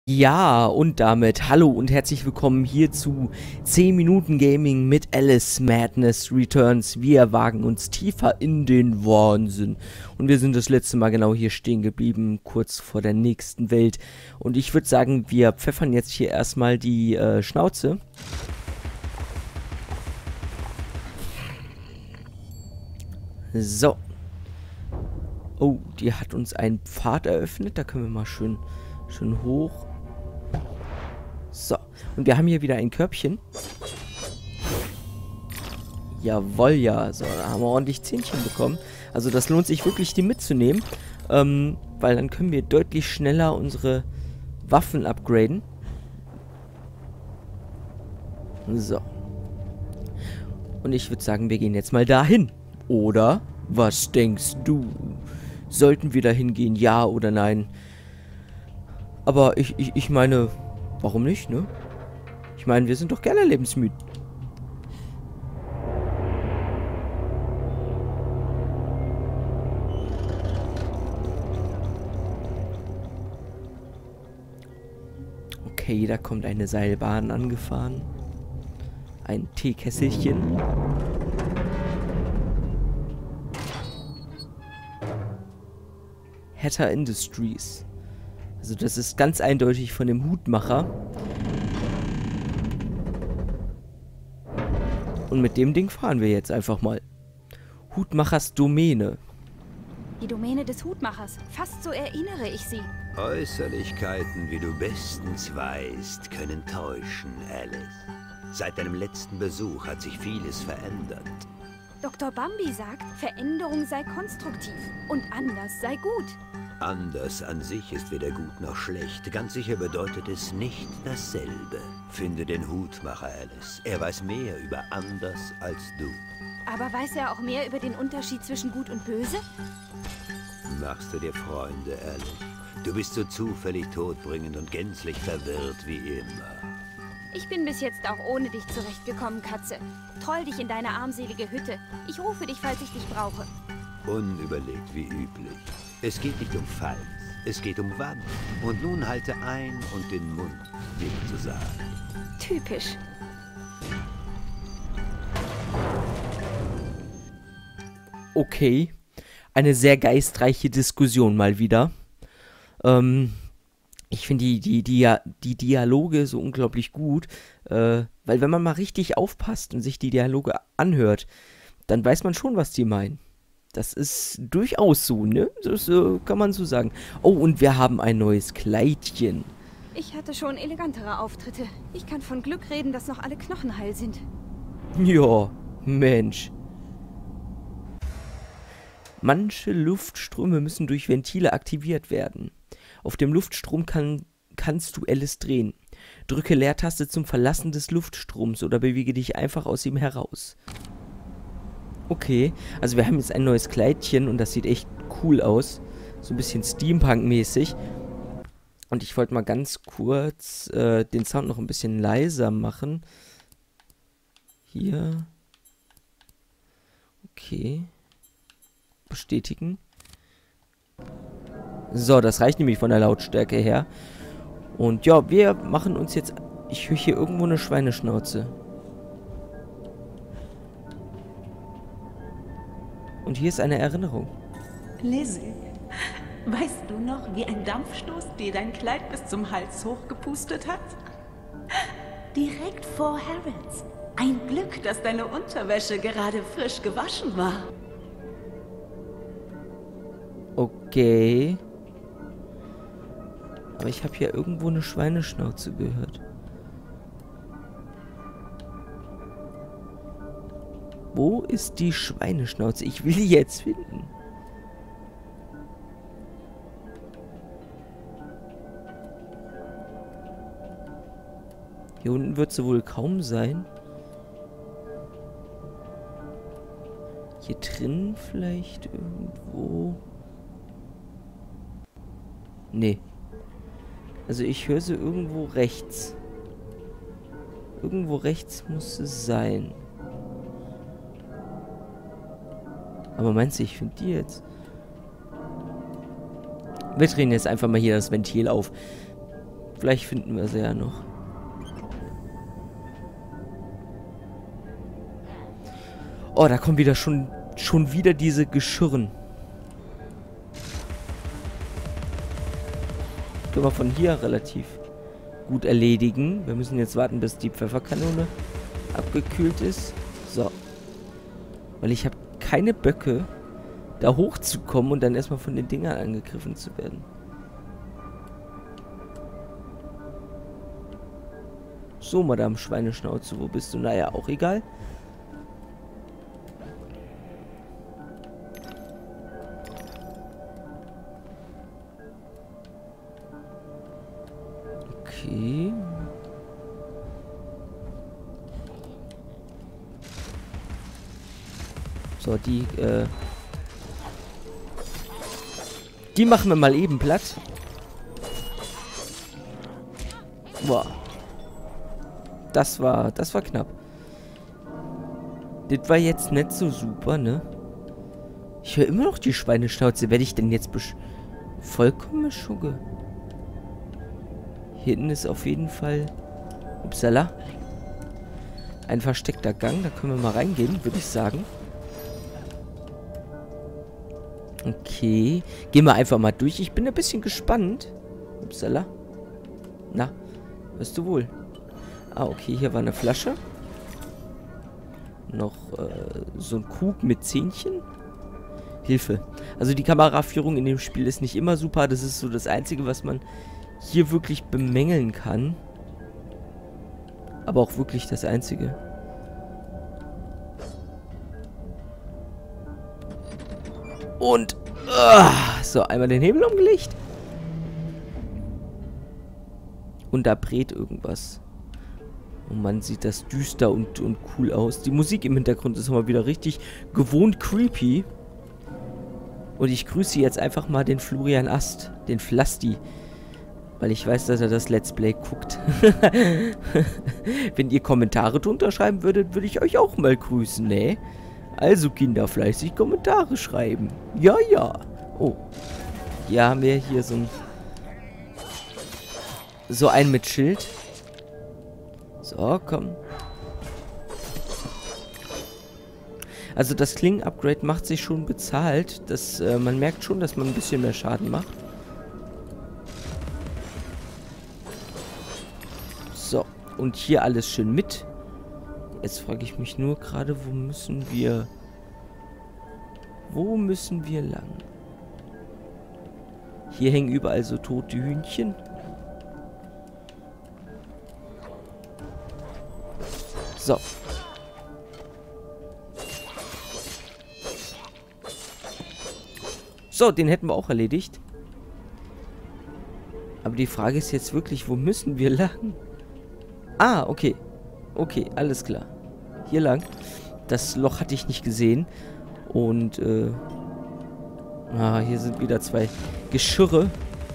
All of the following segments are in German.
Ja, und damit hallo und herzlich willkommen hier zu 10 Minuten Gaming mit Alice Madness Returns. Wir wagen uns tiefer in den Wahnsinn. Und wir sind das letzte Mal genau hier stehen geblieben, kurz vor der nächsten Welt. Und ich würde sagen, wir pfeffern jetzt hier erstmal die Schnauze. So. Oh, die hat uns einen Pfad eröffnet. Da können wir mal schön hoch. So, und wir haben hier wieder ein Körbchen. Jawohl, ja. So, da haben wir ordentlich Zähnchen bekommen. Also das lohnt sich wirklich, die mitzunehmen. Weil dann können wir deutlich schneller unsere Waffen upgraden. So. Und ich würde sagen, wir gehen jetzt mal dahin. Oder? Was denkst du? Sollten wir dahin gehen, ja oder nein? Aber ich meine... Warum nicht, ne? Ich meine, wir sind doch gerne lebensmüde. Okay, da kommt eine Seilbahn angefahren. Ein Teekesselchen. Hatter Industries. Also das ist ganz eindeutig von dem Hutmacher. Und mit dem Ding fahren wir jetzt einfach mal. Hutmachers Domäne. Die Domäne des Hutmachers. Fast so erinnere ich sie. Äußerlichkeiten, wie du bestens weißt, können täuschen, Alice. Seit deinem letzten Besuch hat sich vieles verändert. Dr. Bambi sagt, Veränderung sei konstruktiv und anders sei gut. Anders an sich ist weder gut noch schlecht. Ganz sicher bedeutet es nicht dasselbe. Finde den Hutmacher, Alice. Er weiß mehr über anders als du. Aber weiß er auch mehr über den Unterschied zwischen Gut und Böse? Machst du dir Freunde, Alice? Du bist so zufällig todbringend und gänzlich verwirrt wie immer. Ich bin bis jetzt auch ohne dich zurechtgekommen, Katze. Troll dich in deine armselige Hütte. Ich rufe dich, falls ich dich brauche. Unüberlegt wie üblich. Es geht nicht um Falls, es geht um wann. Und nun halte ein und den Mund, nicht zu sagen. Typisch. Okay. Eine sehr geistreiche Diskussion mal wieder. Ich finde die Dialoge so unglaublich gut. Weil wenn man mal richtig aufpasst und sich die Dialoge anhört, dann weiß man schon, was die meinen. Das ist durchaus so, ne? Das kann man so sagen. Oh, und wir haben ein neues Kleidchen. Ich hatte schon elegantere Auftritte. Ich kann von Glück reden, dass noch alle Knochen heil sind. Ja, Mensch. Manche Luftströme müssen durch Ventile aktiviert werden. Auf dem Luftstrom kannst du Alice drehen. Drücke Leertaste zum Verlassen des Luftstroms oder bewege dich einfach aus ihm heraus. Okay, also wir haben jetzt ein neues Kleidchen und das sieht echt cool aus. So ein bisschen Steampunk-mäßig. Und ich wollte mal ganz kurz den Sound noch ein bisschen leiser machen. Hier. Okay. Bestätigen. So, das reicht nämlich von der Lautstärke her. Und ja, wir machen uns jetzt... Ich höre hier irgendwo eine Schweineschnauze. Und hier ist eine Erinnerung. Lizzie, weißt du noch, wie ein Dampfstoß dir dein Kleid bis zum Hals hochgepustet hat? Direkt vor Harrods. Ein Glück, dass deine Unterwäsche gerade frisch gewaschen war. Okay. Aber ich habe hier irgendwo eine Schweineschnauze gehört. Wo ist die Schweineschnauze? Ich will die jetzt finden. Hier unten wird sie wohl kaum sein. Hier drin vielleicht irgendwo. Nee. Also ich höre sie irgendwo rechts. Irgendwo rechts muss sie sein. Aber meinst du, ich finde die jetzt? Wir drehen jetzt einfach mal hier das Ventil auf. Vielleicht finden wir sie ja noch. Oh, da kommen wieder schon wieder diese Geschirren. Können wir von hier relativ gut erledigen. Wir müssen jetzt warten, bis die Pfefferkanone abgekühlt ist. So. Weil ich habe keine Böcke, da hochzukommen und dann erstmal von den Dingern angegriffen zu werden. So, Madame Schweineschnauze, wo bist du? Naja, auch egal. Okay. So, die machen wir mal eben platt. Boah. Das war knapp. Das war jetzt nicht so super, ne? Ich höre immer noch die Schweineschnauze. Werde ich denn jetzt vollkommen schugge? Hier hinten ist auf jeden Fall... Upsala. Ein versteckter Gang. Da können wir mal reingehen, würde ich sagen. Okay. Gehen wir einfach mal durch. Ich bin ein bisschen gespannt. Upsala. Na, wirst du wohl. Ah, okay. Hier war eine Flasche. Noch so ein Krug mit Zähnchen. Hilfe. Also die Kameraführung in dem Spiel ist nicht immer super. Das ist so das Einzige, was man hier wirklich bemängeln kann. Aber auch wirklich das Einzige. Und so, einmal den Hebel umgelegt. Und da brät irgendwas. Und man sieht das düster und cool aus. Die Musik im Hintergrund ist mal wieder richtig gewohnt creepy. Und ich grüße jetzt einfach mal den Florian Ast, den Flasti. Weil ich weiß, dass er das Let's Play guckt. Wenn ihr Kommentare drunter schreiben würdet, würde ich euch auch mal grüßen, ne? Also Kinder, fleißig Kommentare schreiben. Ja, ja. Oh. Hier haben wir hier so einen mit Schild. So, komm. Also das Klingen-Upgrade macht sich schon bezahlt. Man merkt schon, dass man ein bisschen mehr Schaden macht. So, und hier alles schön mit. Jetzt frage ich mich nur gerade, wo müssen wir lang? Hier hängen überall so tote Hühnchen. So. So, den hätten wir auch erledigt. Aber die Frage ist jetzt wirklich, wo müssen wir lang? Ah, okay. Okay, alles klar. Hier lang. Das Loch hatte ich nicht gesehen. Und, hier sind wieder zwei Geschirre.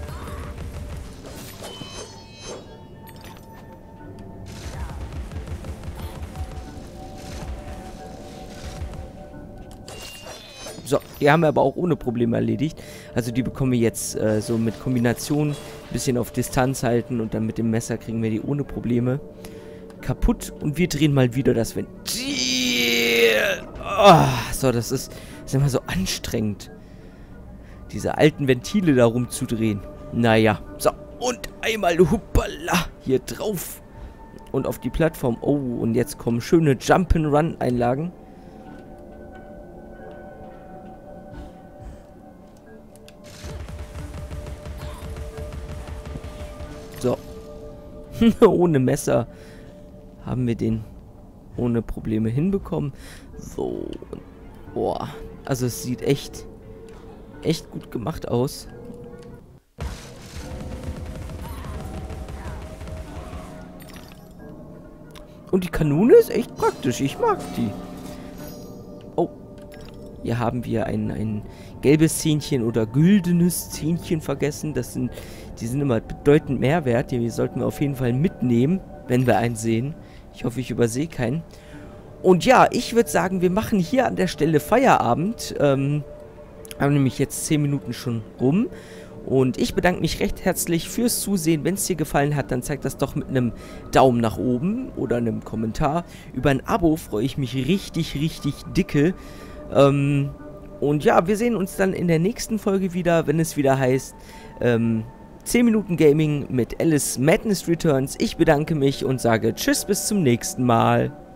So, die haben wir aber auch ohne Probleme erledigt. Also die bekommen wir jetzt so mit Kombination ein bisschen auf Distanz halten und dann mit dem Messer kriegen wir die ohne Probleme kaputt. Und wir drehen mal wieder das Ventil. Oh, so, das ist immer so anstrengend, diese alten Ventile da rumzudrehen. Naja, so, und einmal hoppala hier drauf und auf die Plattform. Oh, und jetzt kommen schöne Jump'n'Run-Einlagen. So. Ohne Messer haben wir den ohne Probleme hinbekommen. So. Boah. Also es sieht echt gut gemacht aus. Und die Kanone ist echt praktisch. Ich mag die. Oh. Hier haben wir ein gelbes Zähnchen oder güldenes Zähnchen vergessen. Die sind immer bedeutend mehr wert. Die sollten wir auf jeden Fall mitnehmen, wenn wir einen sehen. Ich hoffe, ich übersehe keinen. Und ja, ich würde sagen, wir machen hier an der Stelle Feierabend. Haben nämlich jetzt 10 Minuten schon rum. Und ich bedanke mich recht herzlich fürs Zusehen. Wenn es dir gefallen hat, dann zeig das doch mit einem Daumen nach oben oder einem Kommentar. Über ein Abo freue ich mich richtig, richtig dicke. Und ja, wir sehen uns dann in der nächsten Folge wieder, wenn es wieder heißt 10 Minuten Gaming mit Alice Madness Returns. Ich bedanke mich und sage Tschüss, bis zum nächsten Mal.